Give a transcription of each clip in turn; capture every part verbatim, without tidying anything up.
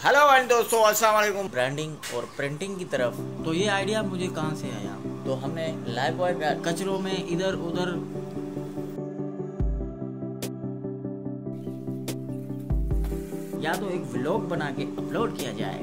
Hello and दोस्तों, अस्सलाम वालेकुम। ब्रांडिंग और प्रिंटिंग की तरफ तो ये आइडिया मुझे कहाँ से आया? तो हमने लाइव बॉय का कचरों में इधर उधर या तो एक व्लॉग बना के अपलोड किया जाए।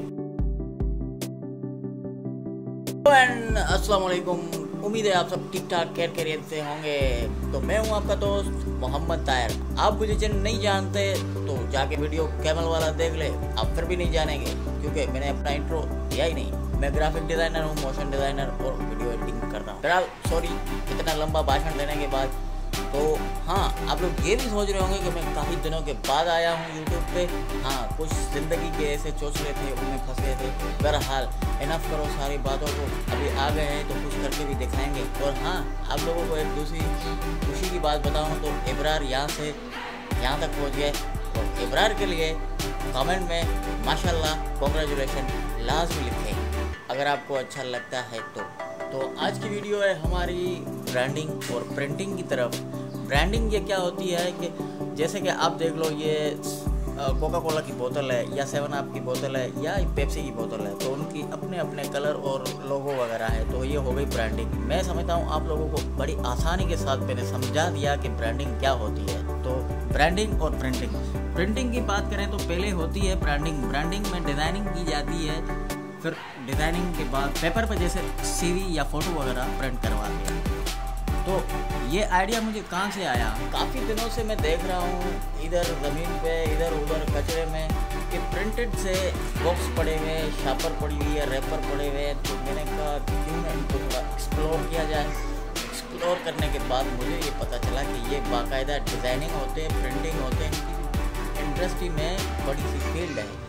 एंड अस्सलाम वालेकुम। उम्मीद है आप सब ठीक ठाक खैर खैरियत से होंगे। तो मैं हूं आपका दोस्त मोहम्मद ताहिर। आप मुझे जिन नहीं जानते तो जाके वीडियो कैमल वाला देख ले, आप फिर भी नहीं जानेंगे क्योंकि मैंने अपना इंट्रो दिया ही नहीं। मैं ग्राफिक डिज़ाइनर हूँ, मोशन डिज़ाइनर और वीडियो एडिटिंग करता हूँ। फिलहाल सॉरी इतना लंबा भाषण देने के बाद। तो हाँ, आप लोग ये भी सोच रहे होंगे कि मैं काफ़ी दिनों के बाद आया हूँ यूट्यूब पे। हाँ, कुछ ज़िंदगी के ऐसे चोचले थे, उनमें फंस गए थे। बहरहाल इनफ करो सारी बातों को, अभी आ गए हैं तो कुछ करके भी दिखाएंगे। और हाँ, आप लोगों को एक दूसरी खुशी की बात बताऊँ तो इब्रार यहाँ से यहाँ तक पहुँच गए। और इब्रार के लिए कमेंट में माशाल्लाह कॉन्ग्रेचुलेशन लाजमी लिखें अगर आपको अच्छा लगता है तो। तो आज की वीडियो है हमारी ब्रांडिंग और प्रिंटिंग की तरफ। ब्रांडिंग ये क्या होती है कि जैसे कि आप देख लो, ये कोका कोला की बोतल है या सेवन अप की बोतल है या पेप्सी की बोतल है, तो उनकी अपने अपने कलर और लोगो वगैरह है। तो ये हो गई ब्रांडिंग। मैं समझता हूँ आप लोगों को बड़ी आसानी के साथ मैंने समझा दिया कि ब्रांडिंग क्या होती है। तो ब्रांडिंग और प्रिंटिंग प्रिंटिंग की बात करें तो पहले होती है ब्रांडिंग। ब्रांडिंग में डिज़ाइनिंग की जाती है, फिर डिज़ाइनिंग के बाद पेपर पर जैसे सीवी या फोटो वगैरह प्रिंट करवाते हैं। तो ये आइडिया मुझे कहाँ से आया? काफ़ी दिनों से मैं देख रहा हूँ इधर ज़मीन पे इधर उधर कचरे में कि प्रिंटेड से बॉक्स पड़े हुए, शापर पड़ी हुई है, रैपर पड़े हुए। तो मैंने कहा क्यों ना इनको थोड़ा एक्सप्लोर किया जाए। एक्सप्लोर करने के बाद मुझे ये पता चला कि ये बाकायदा डिज़ाइनिंग होते हैं, प्रिंटिंग होते हैं, इनकी इंडस्ट्री में बड़ी सी फील्ड है।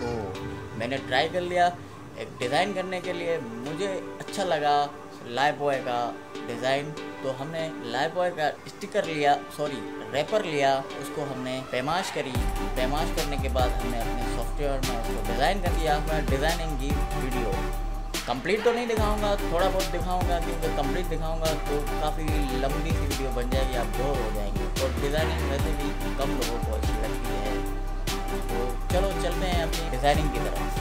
तो मैंने ट्राई कर लिया एक डिज़ाइन करने के लिए। मुझे अच्छा लगा लाइव बॉय का डिज़ाइन। तो हमने लाइव बॉय का स्टिकर लिया, सॉरी रैपर लिया, उसको हमने पैमाश करी। पैमाश करने के बाद हमने अपने सॉफ्टवेयर में उसको डिज़ाइन कर दिया। मैं डिज़ाइनिंग की वीडियो कंप्लीट तो नहीं दिखाऊंगा, थोड़ा बहुत दिखाऊंगा क्योंकि कंप्लीट दिखाऊंगा तो काफ़ी लंबी सी वीडियो बन जाएगी, आप बोर हो जाएंगे। और डिज़ाइनिंग वैसे भी कम लोगों को अच्छी लगती है। तो चलो चलते हैं अपनी डिज़ाइनिंग की तरफ।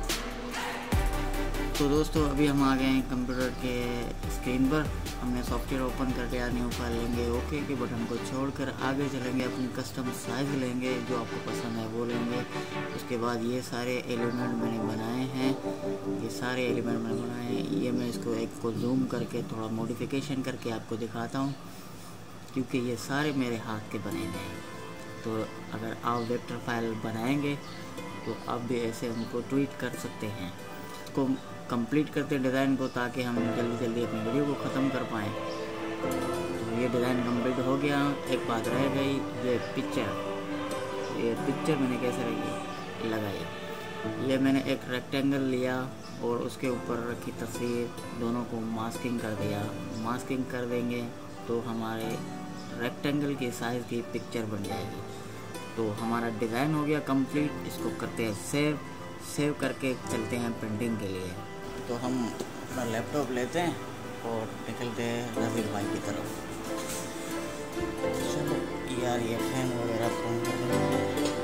तो दोस्तों अभी हम आ गए हैं कंप्यूटर के स्क्रीन पर। हमने सॉफ्टवेयर ओपन करके या न्यू फाइल लेंगे, ओके के बटन को छोड़कर आगे चलेंगे, अपनी कस्टम साइज़ लेंगे, जो आपको पसंद है वो लेंगे। उसके बाद ये सारे एलिमेंट मैंने बनाए हैं, ये सारे एलिमेंट मैंने बनाए हैं। ये मैं इसको एक को जूम करके थोड़ा मॉडिफिकेशन करके आपको दिखाता हूँ क्योंकि ये सारे मेरे हाथ के बने हैं। तो अगर आप वेक्टर फाइल बनाएंगे तो आप भी ऐसे उनको ट्वीट कर सकते हैं। इसको कंप्लीट करते डिज़ाइन को ताकि हम जल्दी जल्दी अपनी वीडियो को ख़त्म कर पाएँ। तो ये डिज़ाइन कंप्लीट हो गया। एक बात रह गई, ये पिक्चर ये पिक्चर मैंने कैसे रखी लगाई। ये मैंने एक रेक्टेंगल लिया और उसके ऊपर रखी तस्वीर, दोनों को मास्किंग कर दिया। मास्किंग कर देंगे तो हमारे रेक्टेंगल की साइज़ की पिक्चर बन जाएगी। तो हमारा डिज़ाइन हो गया कंप्लीट। इसको करते हैं सेव। सेव करके चलते हैं प्रिंटिंग के लिए। तो हम अपना लैपटॉप लेते हैं और निकलते हैं रफीक भाई की तरफ। चलो यार, ये फैन वगैरह फोन कर देंगे।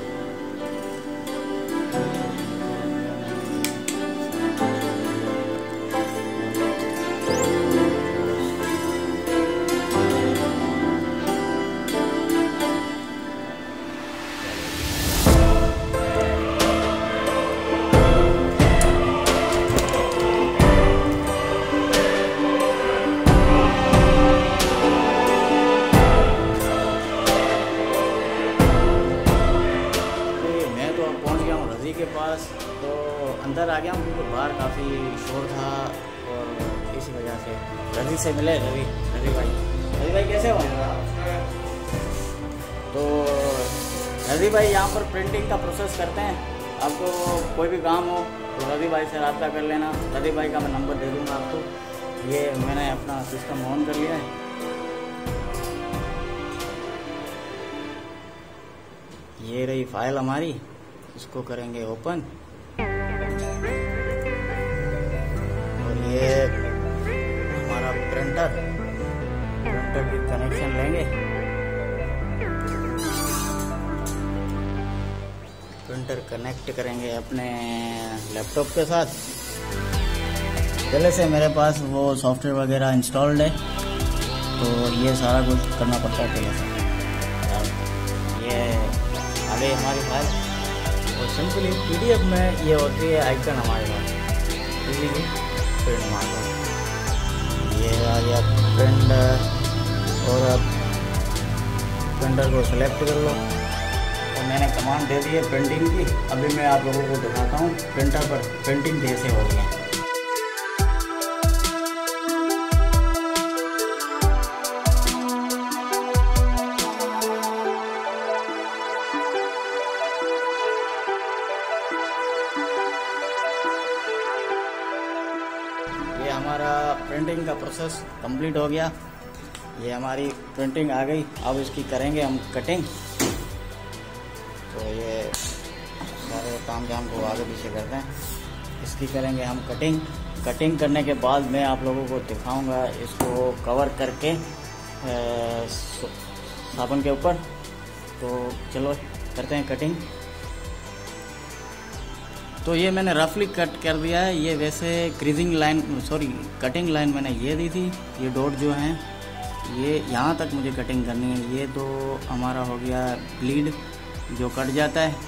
के पास तो अंदर आ गया हूँ क्योंकि बाहर काफ़ी शोर था और इसी वजह से रवि से मिले। रवि रवि भाई रवि भाई कैसे हो? तो रवि भाई यहाँ पर प्रिंटिंग का प्रोसेस करते हैं। आपको कोई भी काम हो तो रवि भाई से रब्ता कर लेना। रवि भाई का मैं नंबर दे दूँगा आपको। ये मैंने अपना सिस्टम ऑन कर लिया है। ये रही फाइल हमारी, इसको करेंगे ओपन। और ये हमारा प्रिंटर प्रिंटर की कनेक्शन लेंगे। प्रिंटर कनेक्ट करेंगे अपने लैपटॉप के साथ। पहले से मेरे पास वो सॉफ्टवेयर वगैरह इंस्टॉल्ड है, तो ये सारा कुछ करना पड़ता है पहले से। ये आ गई हमारी फाइल और सिंपली पीडीएफ में ये होती है आइकन हमारे पास, इजीली प्रिंट मार दो। ये आ गया प्रिंटर और अब प्रिंटर को सेलेक्ट कर लो। तो मैंने कमांड दे दी है प्रिंटिंग की। अभी मैं आप लोगों को दिखाता हूँ प्रिंटर पर प्रिंटिंग कैसे हो रही है। ये हमारा प्रिंटिंग का प्रोसेस कंप्लीट हो गया। ये हमारी प्रिंटिंग आ गई। अब इसकी करेंगे हम कटिंग। तो ये सारे काम जाम को आगे पीछे करते हैं। इसकी करेंगे हम कटिंग। कटिंग करने के बाद मैं आप लोगों को दिखाऊंगा इसको कवर करके साबुन के ऊपर। तो चलो करते हैं कटिंग। तो ये मैंने रफली कट कर दिया है। ये वैसे creasing line sorry cutting line मैंने ये दी थी। ये डॉट जो हैं ये यहाँ तक मुझे कटिंग करनी है। ये तो हमारा हो गया ब्लीड जो कट जाता है।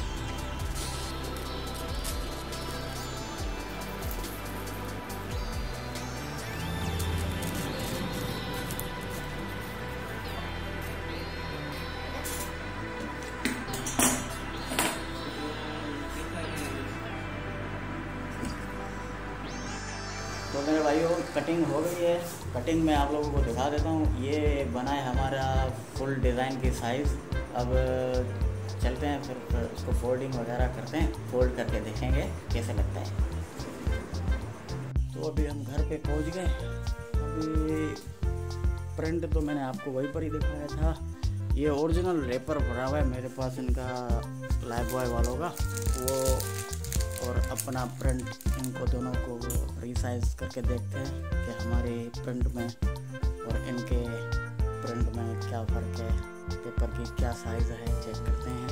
तो मेरे भाइयों कटिंग हो गई है। कटिंग में आप लोगों को दिखा देता हूँ। ये बना है हमारा फुल डिज़ाइन की साइज़। अब चलते हैं फिर, फिर उसको फोल्डिंग वगैरह करते हैं। फोल्ड करके देखेंगे कैसे लगता है। तो अभी हम घर पे पहुँच गए। अभी प्रिंट तो मैंने आपको वहीं पर ही दिखाया था। ये ओरिजिनल रेपर भरा हुआ है मेरे पास इनका लाइफ बॉय वालों का वो, और अपना प्रिंट इनको दोनों को रीसाइज करके देखते हैं कि हमारे प्रिंट में और इनके प्रिंट में क्या फ़र्क है, पेपर की क्या साइज़ है, चेक करते हैं।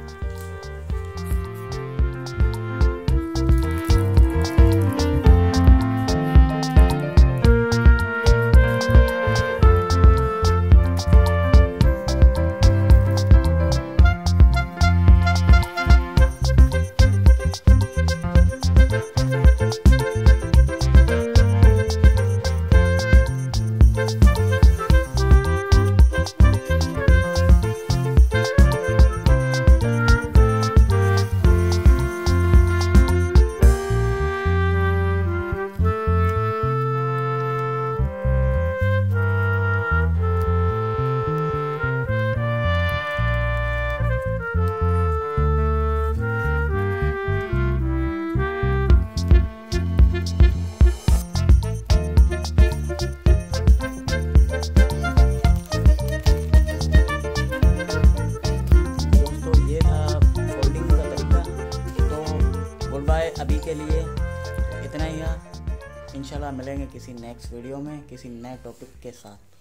अभी के लिए इतना ही है। इंशाल्लाह मिलेंगे किसी नेक्स्ट वीडियो में किसी नए टॉपिक के साथ।